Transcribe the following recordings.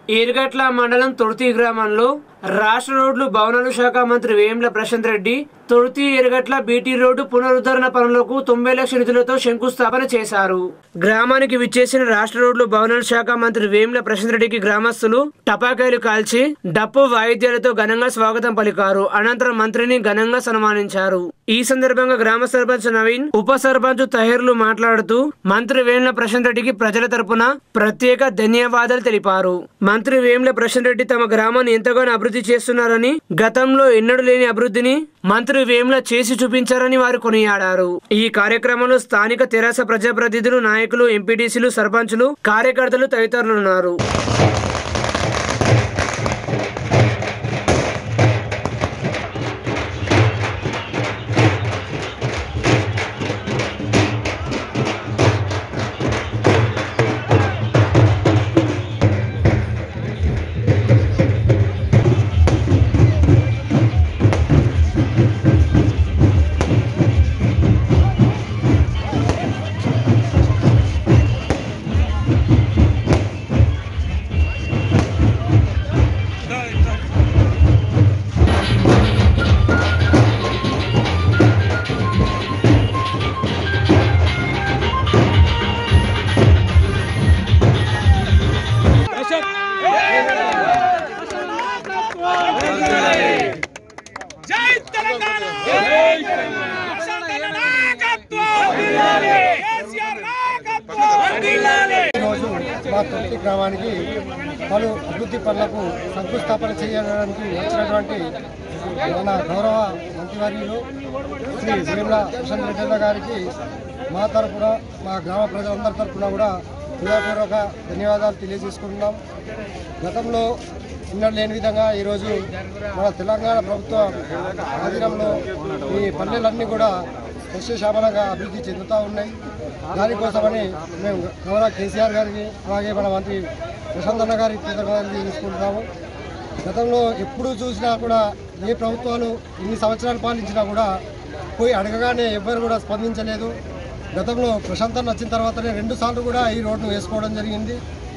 ఈర్గట్ల మండలం తొర్తి గ్రామంలో రాష్ట్ర రోడ్లు భవనాల శాఖ మంత్రి వేముల ప్రశాంత్ రెడ్డి తొర్తి ఎర్గట్ల బీటీ రోడ్డు పునరుద్ధరణ పనులకు 90 లక్షల నిధులతో శంకుస్థాపన చేశారు. గ్రామానికి విచ్చేసిన రాష్ట్ర రోడ్లు భవనాల శాఖ మంత్రి వేముల ప్రశాంత్ రెడ్డికి గ్రామస్తులు టపాకాయలు కాల్చి డప్పు వాయిద్యాలతో ఘనంగా స్వాగతం పలికారు. అనంతరం మంత్రిని ఘనంగా సన్మానించారు. ఈ సందర్భంగా గ్రామ సర్పంచ్ నవీన్, ఉప సర్పంచ్ తహీర్లు మాట్లాడుతూ మంత్రి వేముల ప్రశాంత్ రెడ్డికి ప్రజల తరపున ప్రత్యేక ధన్యవాదాలు తెలిపారు. మంత్రి వేముల ప్రశాంత్ రెడ్డి తమ గ్రామాన్ని ఎంతగానో అభివృద్ధి చేస్తున్నారని, గతంలో ఎన్నడూ లేని అభివృద్ధిని మంత్రి వేముల చేసి చూపించారని వారు కొనియాడారు. ఈ కార్యక్రమంలో స్థానిక తెరాస ప్రజాప్రతినిధులు, నాయకులు, ఎంపీటీసీలు, సర్పంచులు, కార్యకర్తలు తదితరులు ఉన్నారు. మా తొర్తి గ్రామానికి పలు అభివృద్ధి పనులకు శంకుస్థాపన చేయడానికి వచ్చినటువంటి మన గౌరవ మంత్రివర్యులు శ్రీ వేముల ప్రశాంత్ రెడ్డి గారికి మా తరఫున, మా గ్రామ ప్రజలందరి తరఫున కూడా హృదయపూర్వక ధన్యవాదాలు తెలియజేసుకుంటున్నాం. గతంలో ఎన్నడూ లేని విధంగా ఈరోజు మన తెలంగాణ ప్రభుత్వ ఆధీనంలో ఈ పల్లెలన్నీ కూడా సస్యశ్యామలంగా అభివృద్ధి చెందుతూ ఉన్నాయి. దానికోసమని మేము గౌరవ కేసీఆర్ గారికి, అలాగే మన మంత్రి ప్రశాంత్ అన్న గారికి కృతజ్ఞతలు తెలుసుకుంటున్నాము. గతంలో ఎప్పుడు చూసినా కూడా ఏ ప్రభుత్వాలు ఎన్ని సంవత్సరాలు పాలించినా కూడా పోయి అడగగానే ఎవ్వరు కూడా స్పందించలేదు. గతంలో ప్రశాంత్ అన్న వచ్చిన తర్వాతనే 2 సార్లు కూడా ఈ రోడ్డును వేసుకోవడం జరిగింది.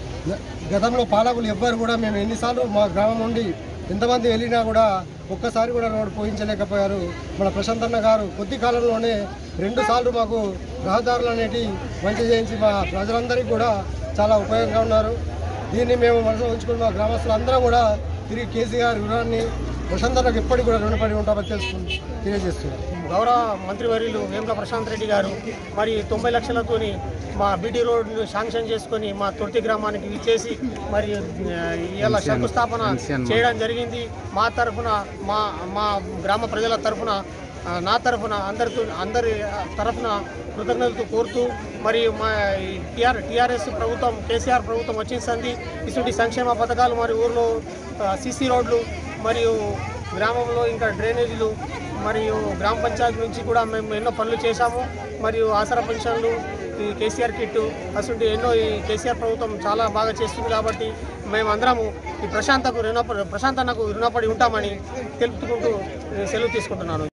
గతంలో పాలకులు ఎవ్వరు కూడా మేము ఎన్నిసార్లు మా గ్రామం నుండి ఎంతమంది వెళ్ళినా కూడా ఒక్కసారి కూడా రోడ్డు పోయించలేకపోయారు. మన ప్రశాంత్ అన్న గారు కొద్ది కాలంలోనే 2 సార్లు మాకు రహదారులు అనేటివి మంచి చేయించి మా ప్రజలందరికీ కూడా చాలా ఉపయోగంగా ఉన్నారు. దీన్ని మేము మనసులో ఉంచుకుని మా గ్రామస్తులందరం కూడా తిరిగి కేసీఆర్ రుణాన్ని ప్రశాంత్ అన్నకు ఎప్పటికీ కూడా రుణపడి ఉంటామని తెలియజేస్తున్నారు. గౌరవ మంత్రివర్యులు వేముల ప్రశాంత్ రెడ్డి గారు మరి 90 లక్షలతోని మా బీటీ రోడ్ను శాంక్షన్ చేసుకొని మా తొర్తి గ్రామానికి విచ్చేసి మరి ఇలా శంకుస్థాపన చేయడం జరిగింది. మా తరఫున, మా గ్రామ ప్రజల తరఫున, నా తరఫున, అందరి తరఫున కృతజ్ఞతలు కోరుతూ మరి మా టీఆర్ఎస్ ప్రభుత్వం, కేసీఆర్ ప్రభుత్వం వచ్చింది. ఇటువంటి సంక్షేమ పథకాలు మరి ఊర్లో సీసీ రోడ్లు మరియు గ్రామంలో ఇంకా డ్రైనేజీలు మరియు గ్రామ పంచాయతీ నుంచి కూడా మేము ఎన్నో పనులు చేశాము. మరియు ఆసరా పెన్షన్లు, ఈ కేసీఆర్ కిట్టు అసలు ఎన్నో ఈ కేసీఆర్ ప్రభుత్వం చాలా బాగా చేస్తుంది. కాబట్టి మేమందరము ఈ ప్రశాంత్ అన్నకు రుణపడి ఉంటామని తెలుపుకుంటూ సెలవు తీసుకుంటున్నాను.